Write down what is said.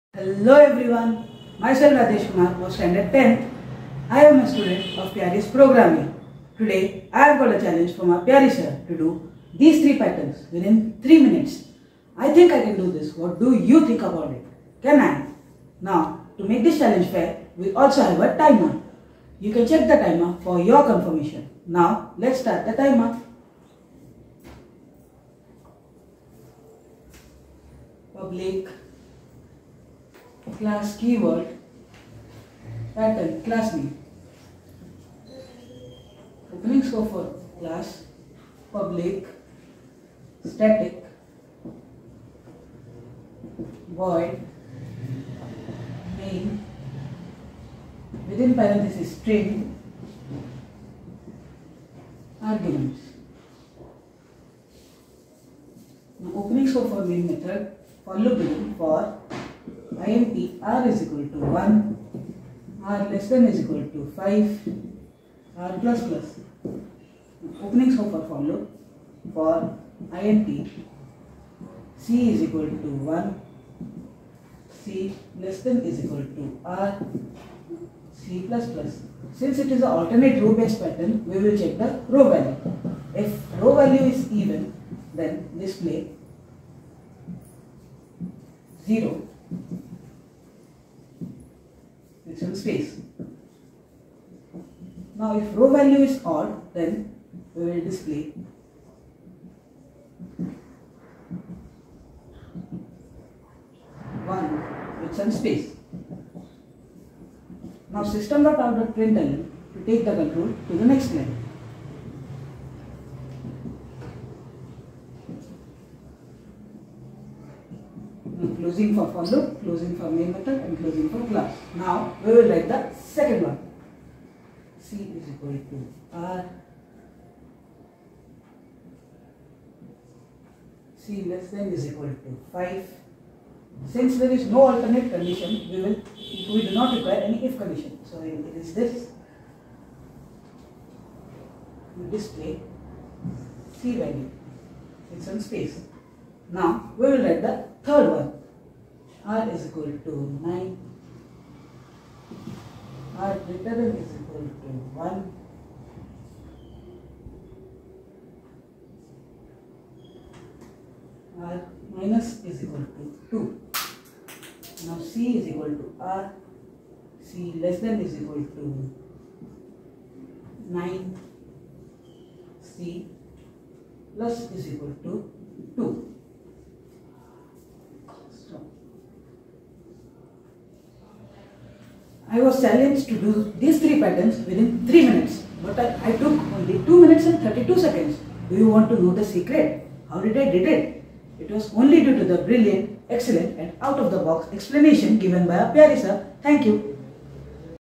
Hello everyone, myself Rajesh Kumar of Standard 10. I am a student of Pyari's programming. Today I have got a challenge from our Pyari sir to do these 3 patterns within 3 minutes. I think I can do this. What do you think about it? Can I? Now to make this challenge fair, we also have a timer. You can check the timer for your confirmation. Now let's start the timer. Public class keyword pattern class name. Opening scope for class public static void main within parenthesis string arguments. Now opening scope for main method for loop begin for int r is equal to 1, r less than is equal to 5, r plus plus. Opening scope for loop for int c is equal to 1, c less than is equal to r, c plus plus. Since it is an alternate row based pattern, we will check the row value. If row value is even, then display 0 with some space. Now if row value is odd, then we will display 1 with some space. Now system.out.println to take the control to the next level. Closing for loop, closing for main method and closing for class. Now we will write the second one. C is equal to R, C less than is equal to 5. Since there is no alternate condition, we do not require any if condition. So it is this. We display C value with some space. Now we will write the third one. R is equal to 9, R greater than is equal to 1, R minus is equal to 2. Now C is equal to R, C less than is equal to 9, C plus is equal to 2. I was challenged to do these 3 patterns within 3 minutes, but I took only 2 minutes and 32 seconds. Do you want to know the secret? How did I did it? It was only due to the brilliant, excellent and out of the box explanation given by our Pyari sir. Thank you.